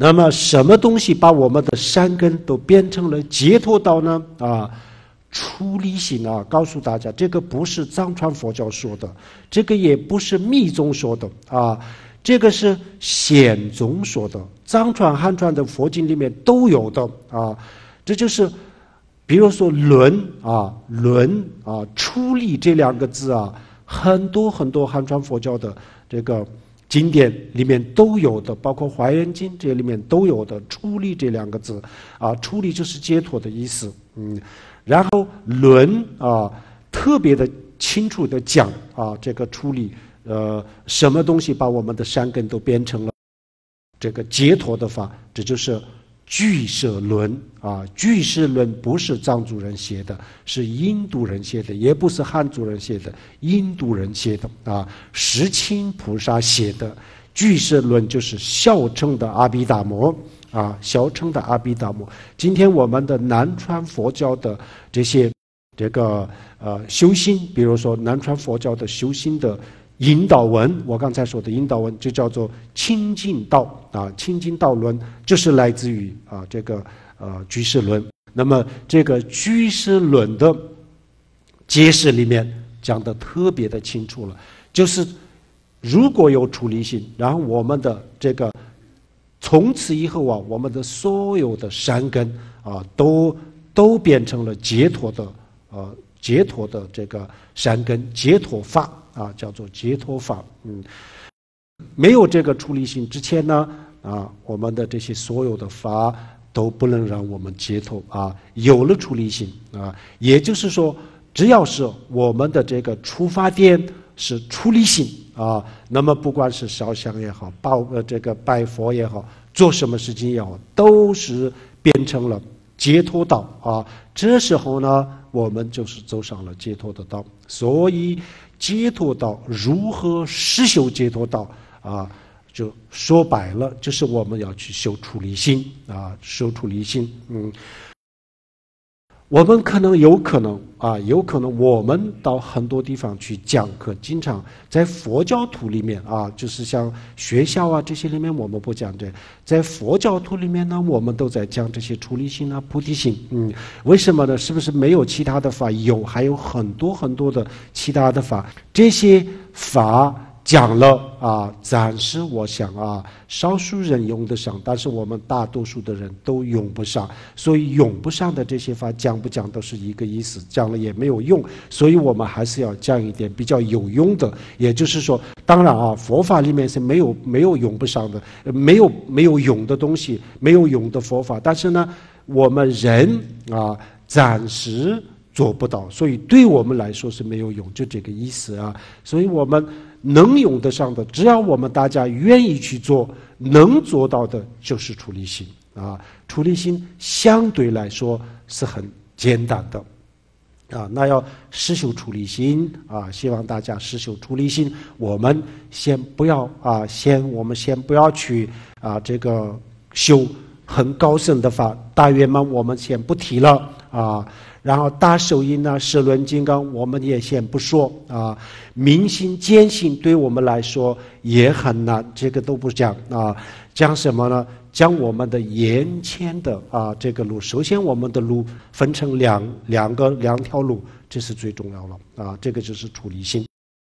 那么什么东西把我们的善根都变成了解脱道呢？啊，出离心啊！告诉大家，这个不是藏传佛教说的，这个也不是密宗说的啊，这个是显宗说的，藏传、汉传的佛经里面都有的啊。这就是，比如说轮啊，轮啊，出离这两个字啊，很多很多汉传佛教的这个经典里面都有的，包括《华严经》这里面都有的。出离这两个字啊，出离就是解脱的意思，嗯，然后轮啊，特别的清楚的讲啊，这个出离，呃，什么东西把我们的善根都变成了这个解脱的法，这就是俱舍论啊。俱舍论不是藏族人写的，是印度人写的，也不是汉族人写的，印度人写的啊。释亲菩萨写的俱舍论就是小乘的阿毗达摩啊，小乘的阿毗达摩。今天我们的南传佛教的这些这个呃修心，比如说南传佛教的修心的引导文，我刚才说的引导文就叫做清净道啊，清净道论就是来自于啊这个呃俱舍论。那么这个俱舍论的解释里面讲的特别的清楚了，就是如果有出离心，然后我们的这个从此以后啊，我们的所有的善根啊，都都变成了解脱的呃解脱的这个善根，解脱法。啊，叫做解脱法。嗯，没有这个出离心之前呢，啊，我们的这些所有的法都不能让我们解脱啊。有了出离心啊，也就是说，只要是我们的这个出发点是出离心啊，那么不管是烧香也好，拜呃这个拜佛也好，做什么事情也好，都是变成了解脱道啊。这时候呢，我们就是走上了解脱的道。所以解脱道如何实修解脱道啊？就说白了，就是我们要去修出离心啊，修出离心。嗯，我们可能有可能啊，有可能我们到很多地方去讲课，经常在佛教徒里面啊，就是像学校啊这些里面我们不讲这，在佛教徒里面呢，我们都在讲这些出离心啊、菩提心。嗯，为什么呢？是不是没有其他的法？有，还有很多很多的其他的法，这些法讲了啊，暂时我想啊，少数人用得上，但是我们大多数的人都用不上，所以用不上的这些法讲不讲都是一个意思，讲了也没有用，所以我们还是要讲一点比较有用的。也就是说，当然啊，佛法里面是没有没有用不上的，没有没有用的东西，没有用的佛法，但是呢，我们人啊，暂时做不到，所以对我们来说是没有用，就这个意思啊。所以我们能用得上的，只要我们大家愿意去做，能做到的就是出离心啊。出离心相对来说是很简单的啊。那要实修出离心啊，希望大家实修出离心。我们先不要啊，先我们先不要去啊这个修很高深的法，大圆满我们先不提了啊。然后大手印啊、十轮金刚我们也先不说啊，明心见性对我们来说也很难，这个都不讲啊。讲什么呢？讲我们的眼前的啊这个路。首先我们的路分成两两个两条路，这是最重要了啊，这个就是出离心。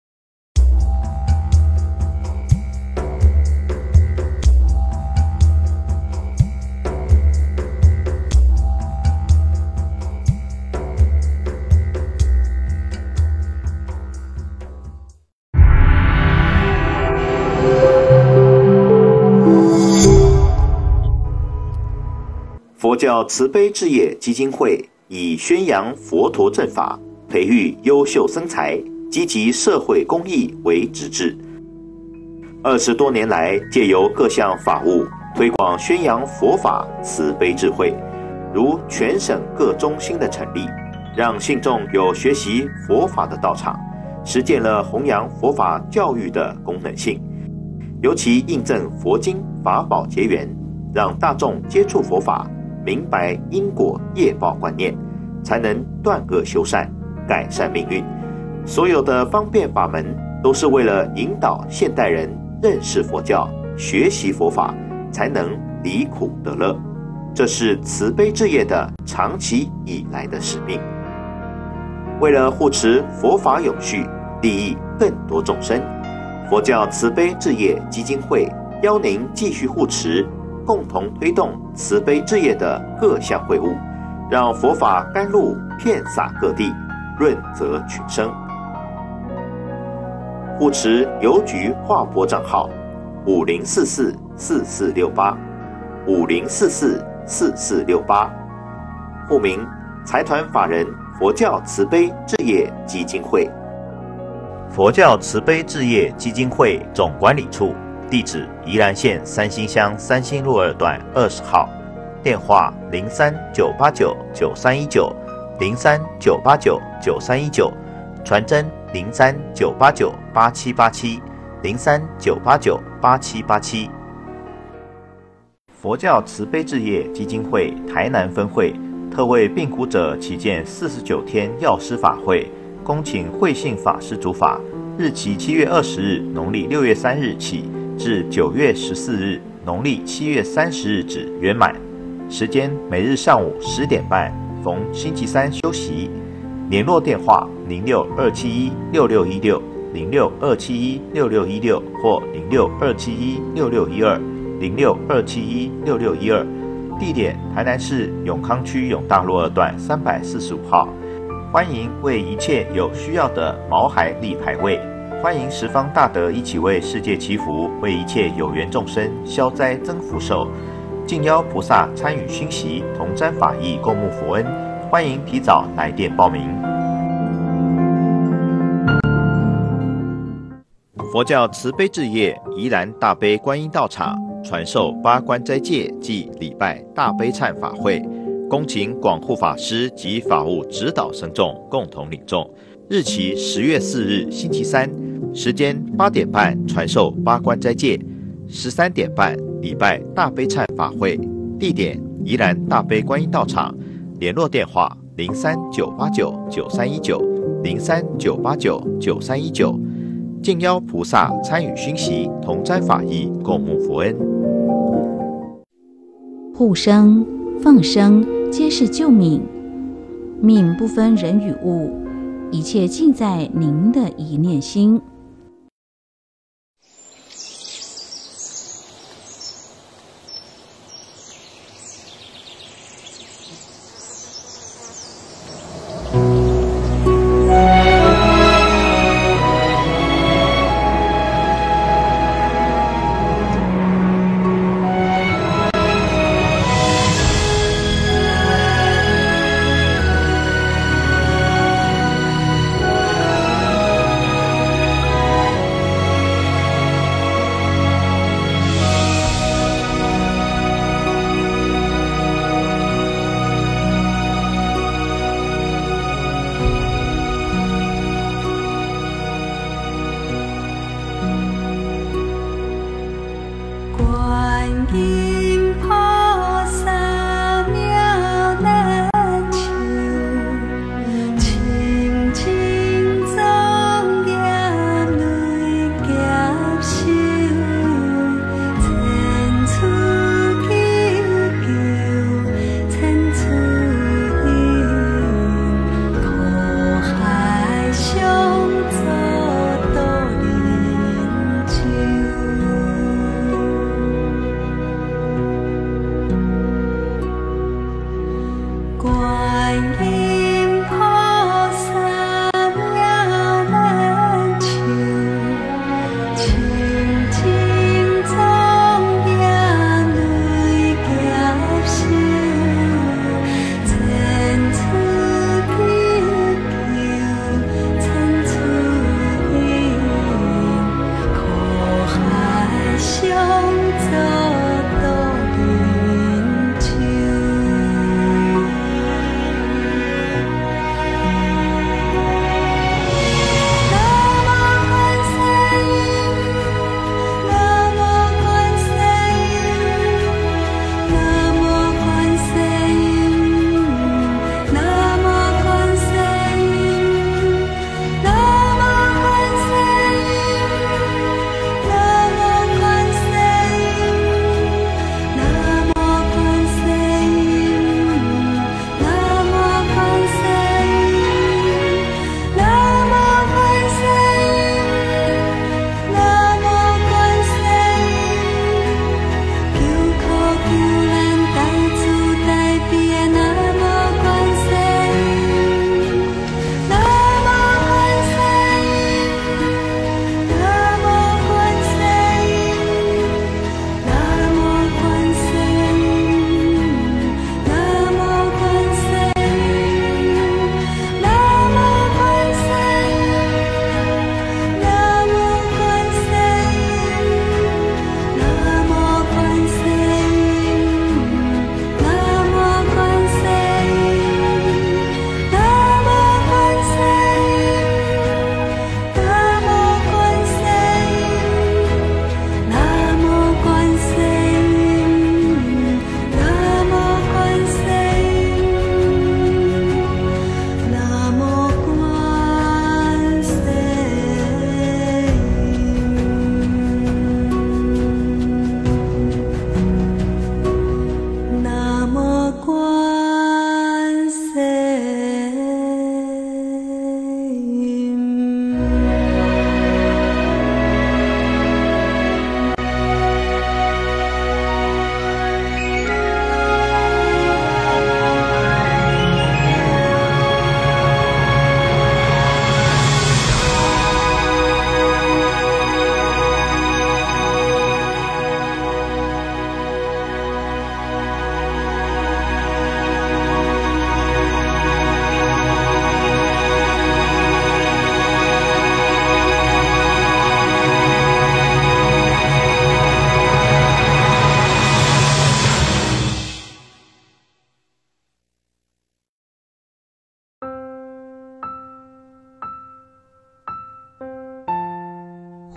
佛教慈悲置业基金会以宣扬佛陀正法、培育优秀僧才、积极社会公益为旨志。二十多年来，借由各项法务推广宣扬佛法慈悲智慧，如全省各中心的成立，让信众有学习佛法的道场，实践了弘扬佛法教育的功能性。尤其印证佛经法宝结缘，让大众接触佛法，明白因果业报观念，才能断恶修善，改善命运。所有的方便法门都是为了引导现代人认识佛教，学习佛法，才能离苦得乐，这是慈悲置业的长期以来的使命。为了护持佛法永续，利益更多众生，佛教慈悲置业基金会邀您继续护持，共同推动慈悲置业的各项会务，让佛法甘露遍洒各地，润泽群生。护持邮局划拨账号五零四四四四六八五零四四四四六八，户名财团法人佛教慈悲置业基金会。佛教慈悲置业基金会总管理处地址：宜兰县三星乡三星路二段二十号，电话零三九八九九三一九零三九八九九三一九，传真零三九八九八七八七零三九八九八七八七。佛教慈悲置业基金会台南分会特为病苦者祈荐四十九天药师法会，恭请慧信法师主法，日期七月二十日（农历六月三日）起至九月十四日（农历七月三十日）止圆满。时间每日上午十点半，逢星期三休息。联络电话零六二七一六六一六零六二七一六六一六或零六二七一六六一二零六二七一六六一二。地点：台南市永康区永大路二段三百四十五号。欢迎为一切有需要的毛孩立牌位，欢迎十方大德一起为世界祈福，为一切有缘众生消灾增福寿。敬邀菩萨参与熏习，同沾法益，共沐佛恩。欢迎提早来电报名。佛教慈悲置业宜兰大悲观音道场传授八关斋戒暨礼拜大悲忏法会，恭请广护法师及法务指导僧众共同领众。日期十月四日星期三，时间八点半传授八关斋戒，十三点半礼拜大悲忏法会。地点：宜兰大悲观音道场。联络电话零三九八九九三一九零三九八九九三一九。敬邀菩萨参与熏习，同沾法益，共沐佛恩。 护生、放生皆是救命，命不分人与物，一切尽在您的一念心。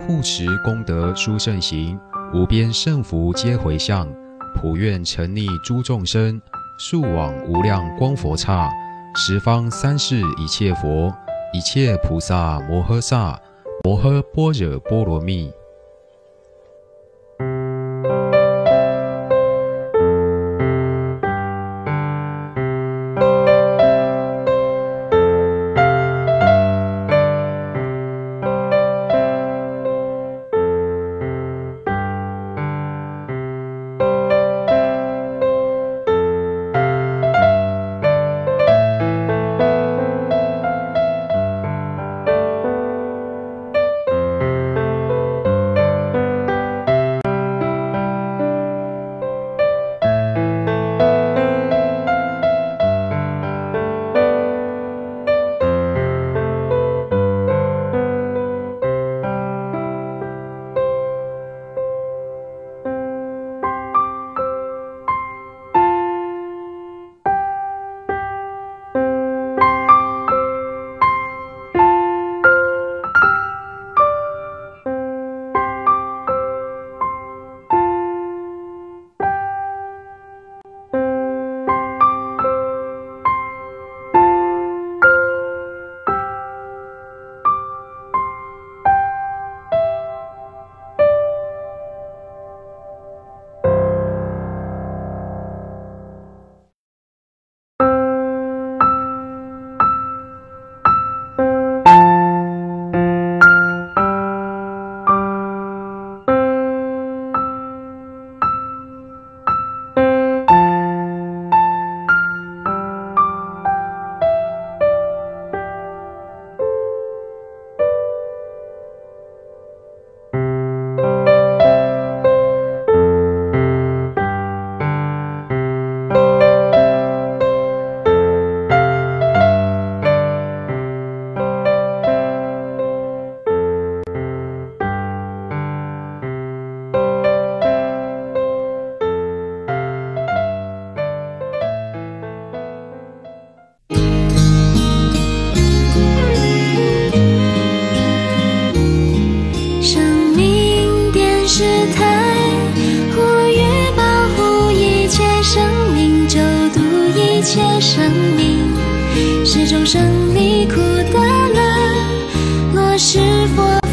护持功德殊胜行，无边胜福皆回向，普愿沉溺诸众生，速往无量光佛刹，十方三世一切佛，一切菩萨摩诃萨，摩诃般若波罗蜜。 是众生离苦得乐，若是佛。